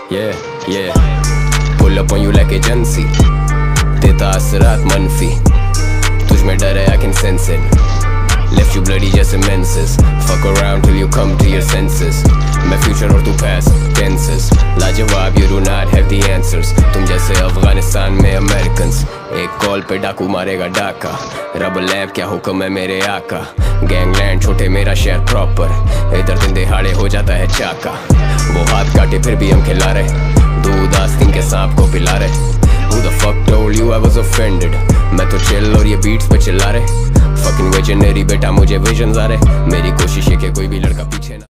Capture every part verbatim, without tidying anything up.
Yeah, yeah. Pull up on you like agency. देता असरात मनफी, तुझ में डर है I can sense it. Left you bloody just immenses. Fuck around till you come to your senses. मैं future और तू past tenses. लाजवाब you do not have the answers. तुम जैसे अफगानिस्तान में Americans. एक कॉल पे डाकू मारेगा डाका. रब लैब क्या हुक्म है मेरे आका. गैंगलैंड छोटे मेरा शहर प्रॉपर. इधर दिन दिहाड़े हो जाता है चाका. वो हाथ काटे फिर भी हम खिला रहे. दूध आस्तीन के सांप को पिला रहे. Who the fuck told you I was offended? मैं तो chill और ये beats पे चिल्ला रहे. Fucking visionary बेटा मुझे visions आ रहे. मेरी कोशिश है कि कोई भी लड़का पीछे ना.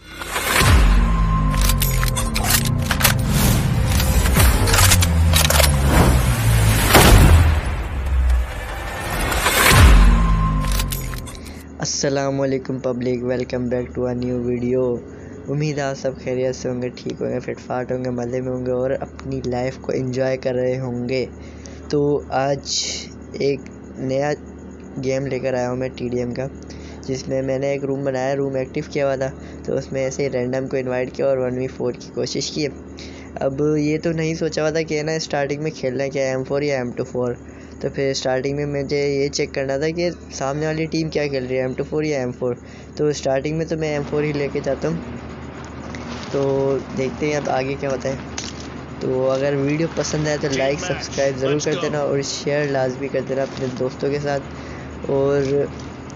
अस्सलाम वालेकुम public, welcome back to a new video. उम्मीद है आप सब खैरियत से होंगे, ठीक होंगे, फिटफाट होंगे, मज़े में होंगे और अपनी लाइफ को एंजॉय कर रहे होंगे। तो आज एक नया गेम लेकर आया हूँ मैं टी डी एम का, जिसमें मैंने एक रूम बनाया, रूम एक्टिव किया हुआ था। तो उसमें ऐसे ही रैंडम को इनवाइट किया और वन वी फोर की कोशिश की। अब ये तो नहीं सोचा हुआ था कि ना स्टार्टिंग में खेलना है क्या एम फोर या एम टू फोर। तो फिर स्टार्टिंग में मुझे ये चेक करना था कि सामने वाली टीम क्या खेल रही है, एम टू फोर या एम फोर। तो स्टार्टिंग में तो मैं एम फोर ही लेके जाता हूँ। तो देखते हैं अब आगे क्या होता है। तो अगर वीडियो पसंद आए तो लाइक सब्सक्राइब ज़रूर कर देना और शेयर लाजमी कर देना अपने दोस्तों के साथ। और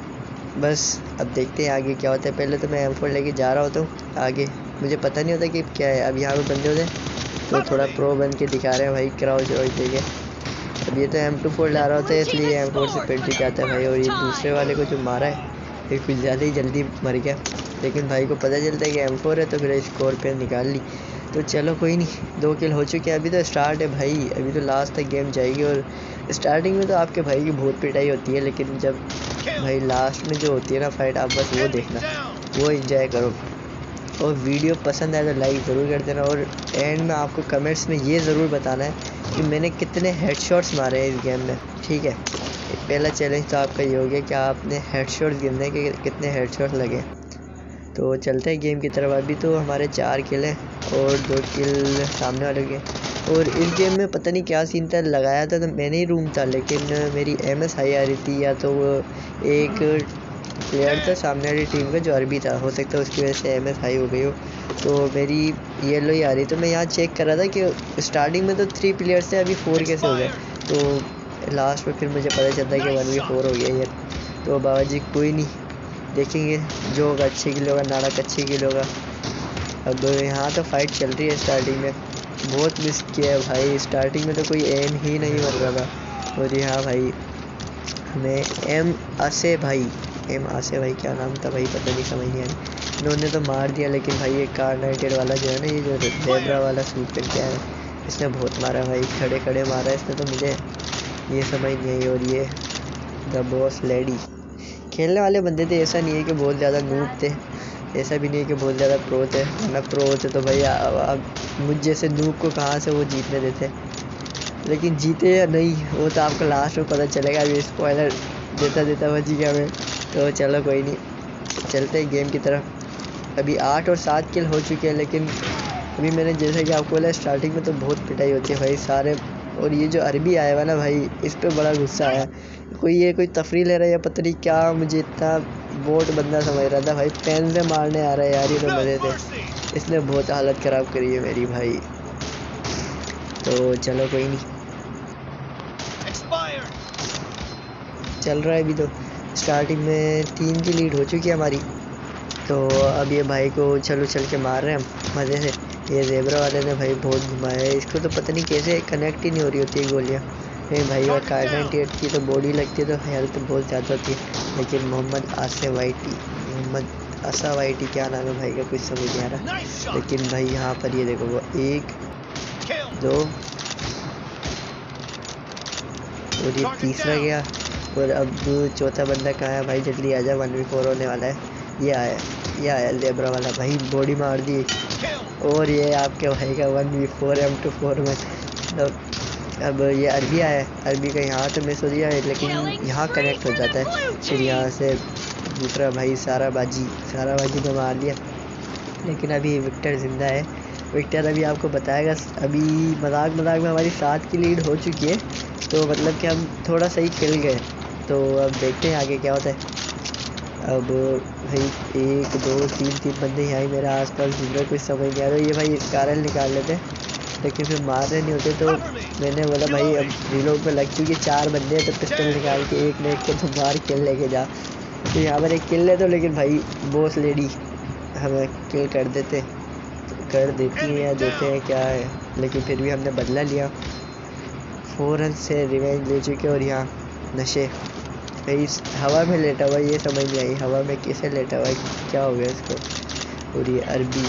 बस अब देखते हैं आगे क्या होता है। पहले तो मैं एम फोर लेके जा रहा होता हूँ आगे, मुझे पता नहीं होता कि क्या है। अब यहाँ पे बंदे होते हैं तो थोड़ा प्रो बन के दिखा रहे हैं भाई, क्राउच और देखे। अब ये तो एम टू फोर ला रहा होता है, इसलिए एम फोर से पेट जाता है भाई। और ये दूसरे वाले को जो मारा है फिर कुछ ज़्यादा ही जल्दी मर गया, लेकिन भाई को पता चलता है कि एम फोर है तो फिर स्कोर पे निकाल ली। तो चलो कोई नहीं, दो किल हो चुके हैं। अभी तो स्टार्ट है भाई, अभी तो लास्ट तक गेम जाएगी। और स्टार्टिंग में तो आपके भाई की बहुत पिटाई होती है, लेकिन जब भाई लास्ट में जो होती है ना फाइट, आप बस वो देखना, वो इंजॉय करो। और वीडियो पसंद आए तो लाइक ज़रूर कर देना। और एंड में आपको कमेंट्स में ये ज़रूर बताना है कि मैंने कितने हेडशॉट्स मारे हैं इस गेम में, ठीक है। पहला चैलेंज तो आपका ये हो गया कि आपने हेडशॉट्स गिनने के कितने हेडशॉट्स लगे। तो चलते हैं गेम की तरफ। अभी तो हमारे चार किल हैं और दो किल सामने वाले के। और इस गेम में पता नहीं क्या सीन था, लगाया था तो मैंने ही रूम था, लेकिन मेरी एम एस हाई आ रही थी, या तो वो एक प्लेयर था सामने वाली टीम का जो अरबी था, हो सकता है उसकी वजह से एम एस हाई हो गई हो। तो मेरी येलो ही आ रही। तो मैं यहाँ चेक कर रहा था कि स्टार्टिंग में तो थ्री प्लेयर्स थे, अभी फोर कैसे हो गए। तो लास्ट में फिर मुझे पता चलता है कि वन वी फोर हो गया ये। तो बाबा जी कोई नहीं, देखेंगे जो होगा अच्छे किलो होगा, नाड़क अच्छे किलो होगा। अब यहाँ तो फाइट चल रही है। स्टार्टिंग में बहुत मिस किया है भाई, स्टार्टिंग में तो कोई एम ही नहीं मर रहा था। और यहाँ भाई हमें एम आसे भाई एम आसे भाई क्या नाम था भाई, पता नहीं, समझ नहीं आया। इन्होंने तो मार दिया, लेकिन भाई ये कार्नाइटेड वाला जो है ना, ये जो जेब्रा वाला सूट करके आया है, इसने बहुत मारा भाई, खड़े खड़े मारा इसने। तो मुझे ये समझ नहीं आई। और ये द बॉस लेडी खेलने वाले बंदे थे, ऐसा नहीं है कि बहुत ज़्यादा नूब थे, ऐसा भी नहीं है कि बहुत ज़्यादा प्रो थे। वरना प्रो होते तो भाई अब मुझ जैसे नूब को कहाँ से वो जीतने देते। लेकिन जीते या नहीं वो तो आपको लास्ट में पता चलेगा। अभी स्पॉइलर देता देता बच गया मैं। तो चलो कोई नहीं, चलते हैं गेम की तरफ। अभी आठ और सात किल हो चुके हैं, लेकिन अभी मैंने जैसे कि आपको बोला स्टार्टिंग में तो बहुत पिटाई होती है भाई सारे। और ये जो अरबी आया हुआ ना भाई, इस पर बड़ा गुस्सा आया। कोई ये कोई तफरी ले रहा है या पता नहीं क्या, मुझे इतना बोट बंदा समझ रहा था भाई। पेन से मारने आ रहा है यार, ये तो मज़े थे। इसने बहुत हालत ख़राब करी है मेरी भाई। तो चलो कोई नहीं, चल रहा है। अभी तो स्टार्टिंग में तीन की लीड हो चुकी है हमारी। तो अब ये भाई को उछल उछल के मार रहे हैं हम मज़े से। ये जेब्रा वाले ने भाई बहुत घुमाया है इसको, तो पता नहीं कैसे कनेक्ट ही नहीं हो रही होती है गोलियाँ। नहीं भाई, और कार्नाइटी एट की तो बॉडी लगती है तो हेल्थ बहुत ज़्यादा होती है। लेकिन मोहम्मद आसे वाइटी मोहम्मद आसा वाइटी क्या नाम है भाई का, कुछ समझ नहीं आ रहा। लेकिन भाई यहाँ पर ये देखो, वो एक दो और ये तीसरा गया। और अब चौथा बंदा कहाँ है भाई, जल्दी आ जा, वन वी फोर होने वाला है। ये आया ये आया जेब्रा वाला भाई, बॉडी मार दी। और ये आपके भाई का one V four M two four में। तो अब ये अरबी आया है, अरबी का यहाँ तो मिस हो दिया है, लेकिन यहाँ कनेक्ट हो जाता है। फिर यहाँ से दूसरा भाई सारा बाजी सारा बाजी को मार दिया, लेकिन अभी विक्टर ज़िंदा है। विक्टर अभी आपको बताएगा। अभी मजाक मजाक में हमारी सात की लीड हो चुकी है, तो मतलब कि हम थोड़ा सही खेल गए। तो अब देखते हैं आगे क्या होता है। अब भाई एक दो तीन तीन बंदे यहाँ ही मेरे आसपास घूम रहे, कुछ समझ नहीं आ रहा। ये भाई कारल निकाल लेते हैं, लेकिन फिर मार रहे नहीं होते। तो मैंने बोला भाई अब रीलोड पे लग चुकी चार बंदे हैं, तो पिस्टल निकाल के एक ने एक को तो मार किल लेके जा। तो यहाँ पर एक किल ले, तो लेकिन भाई बॉस लेडी हमें किल कर देते कर देती है या देते हैं क्या है, लेकिन फिर भी हमने बदला लिया। फोर रन से रिवेंज ले चुके। और यहाँ नशे भाई हवा में लेटा हुआ, ये समझ नहीं आई हवा में कैसे लेटा हुआ है, क्या हो गया इसको। और ये अरबी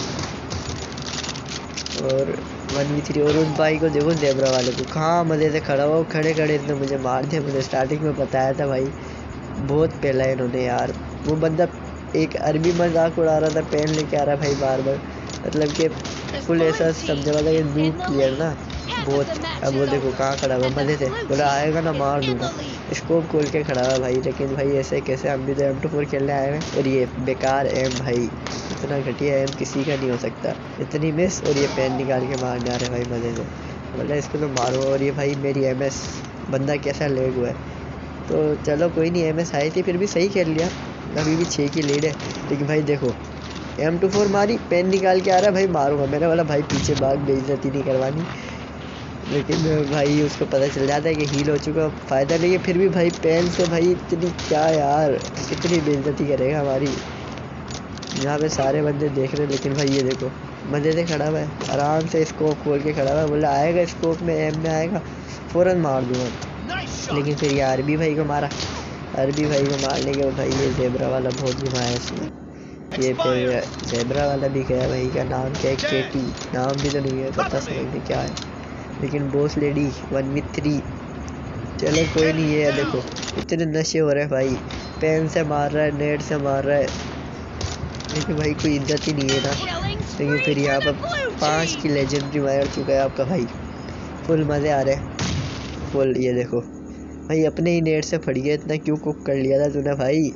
और वन वी थ्री। और उस भाई को देखो ज़ेब्रा वाले को, कहाँ मज़े से खड़ा हुआ, खड़े खड़े इसने मुझे मार दिया। मुझे स्टार्टिंग में बताया था भाई, बहुत पहला इन्होंने यार। वो बंदा एक अरबी मजाक उड़ा रहा था, पेन लेके आ रहा भाई बार बार, मतलब कि फुल ऐसा समझा था कि नूब प्लेयर ना बहुत। अब वो देखो कहाँ खड़ा हुआ, मज़े से बोला आएगा ना मार दूंगा, स्कोप खोल के खड़ा हुआ भाई। लेकिन भाई ऐसे कैसे, हम भी तो एम टू फोर खेलने आए हैं। और ये बेकार एम भाई, इतना घटिया एम किसी का नहीं हो सकता, इतनी मिस। और ये पेन निकाल के मारने आ रहे भाई मज़े से, बोला इसको तो मारो। और ये भाई मेरी एम एस बंदा कैसा लेग हुआ है। तो चलो कोई नहीं, एम एस आई थी फिर भी सही खेल लिया। अभी भी छः की लीड है, लेकिन भाई देखो एम टू फोर मारी, पेन निकाल के आ रहा है भाई, मारूंगा। मैंने बोला भाई पीछे भाग, बेइज्जती नहीं करवानी। लेकिन भाई उसको पता चल जाता है कि हील हो चुका, फ़ायदा नहीं है। फिर भी भाई पेन से भाई इतनी क्या यार, कितनी बेइज्जती करेगा हमारी। यहाँ पे सारे बंदे देख रहे हैं, लेकिन भाई ये देखो मज़े से खड़ा हुआ है, आराम से स्कोप खोल के खड़ा हुआ है। बोला आएगा स्कोप में, एम में आएगा, फ़ौरन मार दूँगा। लेकिन फिर ये अरबी भाई को मारा। अरबी भाई को मारने के बाद भाई ये ज़ेब्रा वाला बहुत घुमाया इसने। ये फिर ज़ेब्रा वाला भी गया भाई, का नाम क्या है, केटी नाम भी तो नहीं है पता, समझ नहीं क्या है। लेकिन boss lady one with three, चलो कोई नहीं है। देखो इतने नशे हो रहे हैं भाई, पेन से मार रहा है, नेट से मार रहा है, लेकिन भाई कोई इज्जत ही नहीं है ना। लेकिन फिर यहाँ पर पाँच की लेजेंडरी मार चुका है आपका भाई, फुल मज़े आ रहे हैं फुल। ये देखो भाई अपने ही नेट से फट गया, इतना क्यों कुक कर लिया था तूने भाई।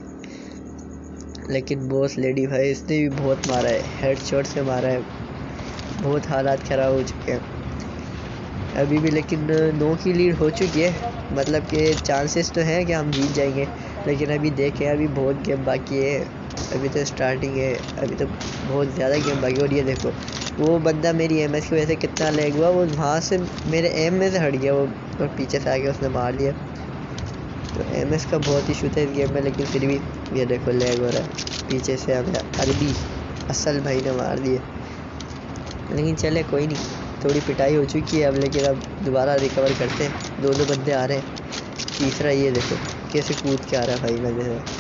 लेकिन बॉस लेडी भाई इसने भी बहुत मारा है, हेड शॉट से मारा है, बहुत हालात ख़राब हो चुके हैं अभी भी। लेकिन नौ की लीड हो चुकी है, मतलब कि चांसेस तो हैं कि हम जीत जाएंगे। लेकिन अभी देखें, अभी बहुत गेम बाकी है, अभी तो स्टार्टिंग है, अभी तो बहुत ज़्यादा गेम बाकी। और ये देखो वो बंदा मेरी एम एस की वजह से कितना लैग हुआ, वो वहाँ से मेरे एम में से हट गया वो, और पीछे से आके उसने मार लिया। तो एम एस का बहुत इशू था इस गेम में, लेकिन फिर भी ये देखो लैग हो रहा है। पीछे से हमें अरबी असल भाई ने मार दिए, लेकिन चले कोई नहीं, थोड़ी पिटाई हो चुकी है अब। लेकिन अब दोबारा रिकवर करते हैं, दो दो बंदे आ रहे हैं, तीसरा ये देखो कैसे कूद के आ रहा है भाई मज़े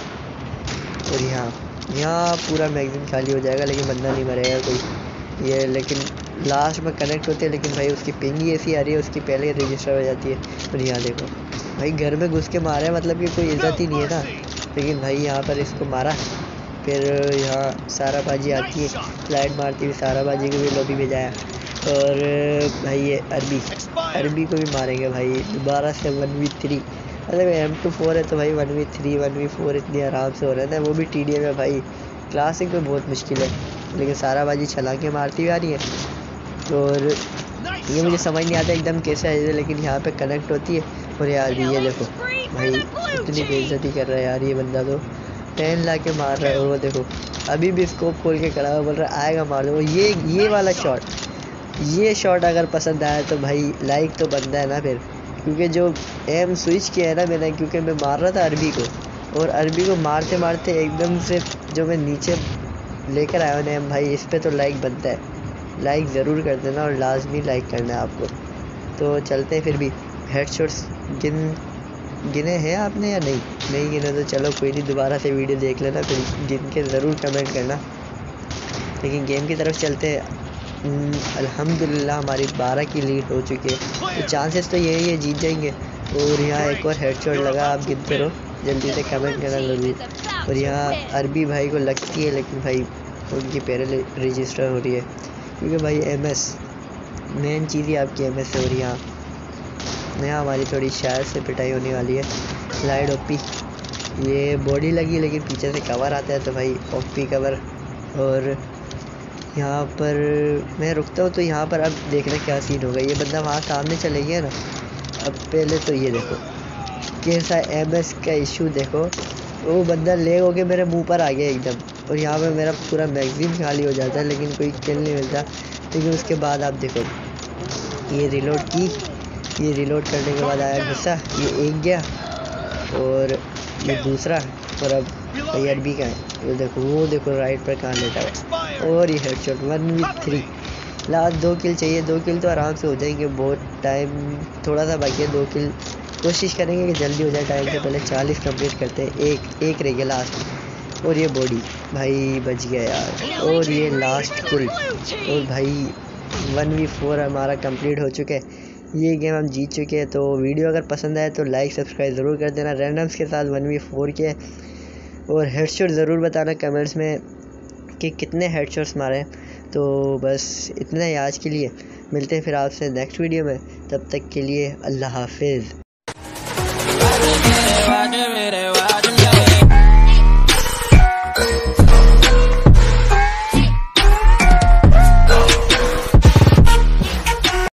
से। और यहाँ यहाँ पूरा मैगजीन खाली हो जाएगा, लेकिन बंदा नहीं मरेगा कोई ये। लेकिन लास्ट में कनेक्ट होते हैं, लेकिन भाई उसकी पिंग ही ऐसी आ रही है, उसकी पहले रजिस्टर हो जाती है। और यहाँ देखो भाई घर में घुस के मारे, मतलब कि कोई इज्जत ही नहीं है ना। लेकिन भाई यहाँ पर इसको मारा, फिर यहाँ साराबाजी आती है, स्लाइड मारती हुई साराबाजी को भी लॉबी में जाया। और भाई ये अरबी अरबी को भी मारेंगे भाई दोबारा से वन वी थ्री। मतलब एम टू फोर है तो भाई one V three one V four इतनी आराम से हो रहा था, वो भी टी डी एम में भाई। क्लासिक में बहुत मुश्किल है, लेकिन साराबाजी छलांगे मारती हुई आ रही है। और ये मुझे समझ नहीं आता एकदम कैसे है, लेकिन यहाँ पे कनेक्ट होती है। और यार भी ये देखो भाई इतनी बेइज्जती कर रहा है यार ये बंदा, तो पेन ला के मार रहा है। और वो देखो अभी भी स्कोप खोल के खड़ा हुआ, बोल रहा है आएगा मार दो। ये ये वाला शॉट ये शॉट अगर पसंद आया तो भाई लाइक तो बनता है ना फिर, क्योंकि जो एम स्विच किया है ना मैंने, क्योंकि मैं मार रहा था अरबी को, और अरबी को मारते मारते एकदम से जो मैं नीचे लेकर आया हूँ एम भाई, इस पर तो लाइक बनता है। लाइक ज़रूर कर देना, और लाजमी लाइक करना है आपको। तो चलते हैं फिर भी। हेडशॉट्स गिन गिने हैं आपने या नहीं? नहीं गिने तो चलो कोई नहीं, दोबारा से वीडियो देख लेना, फिर गिन के ज़रूर कमेंट करना। लेकिन गेम की तरफ चलते हैं। अल्हम्दुलिल्लाह हमारी बारह की लीड हो चुकी है, तो चांसेस तो यही है जीत जाएंगे। और यहाँ एक और हेडशॉट लगा, आप गिनते रहो, जल्दी से कमेंट करना ज़रूर। और यहाँ अरबी भाई को लगती है, लेकिन भाई उनकी पहले रजिस्टर हो रही है, क्योंकि भाई एम एस मेन चीज़ ही आपकी एम एस से हो रही है। यहाँ यहाँ हमारी थोड़ी शायद से पिटाई होने वाली है। स्लाइड ओपी, ये बॉडी लगी, लेकिन पीछे से कवर आता है, तो भाई ओपी कवर। और यहाँ पर मैं रुकता हूँ। तो यहाँ पर अब देखना क्या सीन होगा। ये बंदा वहाँ सामने चले गया ना। अब पहले तो ये देखो कैसा एम एस का इशू देखो। वो बंदा ले होके मेरे मुंह पर आ गया एकदम, और यहाँ पे मेरा पूरा मैगजीन खाली हो जाता है, लेकिन कोई किल नहीं मिलता। लेकिन उसके बाद आप देखो ये रिलोड की, ये रिलोड करने के बाद आया गुस्सा, ये एक गया और ये दूसरा, और अब प्लेयर भी का है। वो देखो वो देखो राइट पर कहाँ लेटा है, और ये headshot one with three. Last दो किल चाहिए, दो किल तो आराम से हो जाएंगे। बहुत टाइम थोड़ा सा बाकी है, दो किल कोशिश करेंगे कि जल्दी हो जाए। टाइम से पहले चालीस कंप्लीट करते हैं। एक एक रह गया लास्ट, और ये बॉडी भाई बच गया यार, और ये लास्ट किल। और भाई वन वी फोर हमारा कंप्लीट हो चुके हैं। ये गेम हम जीत चुके हैं। तो वीडियो अगर पसंद आए तो लाइक सब्सक्राइब ज़रूर कर देना। रैंडम्स के साथ वन वी फोर के, और हेडशॉट ज़रूर बताना कमेंट्स में कि कितने हेडशॉट्स मारे। तो बस इतना ही आज के लिए, मिलते हैं फिर आपसे नेक्स्ट वीडियो में। तब तक के लिए अल्लाह हाफिज़।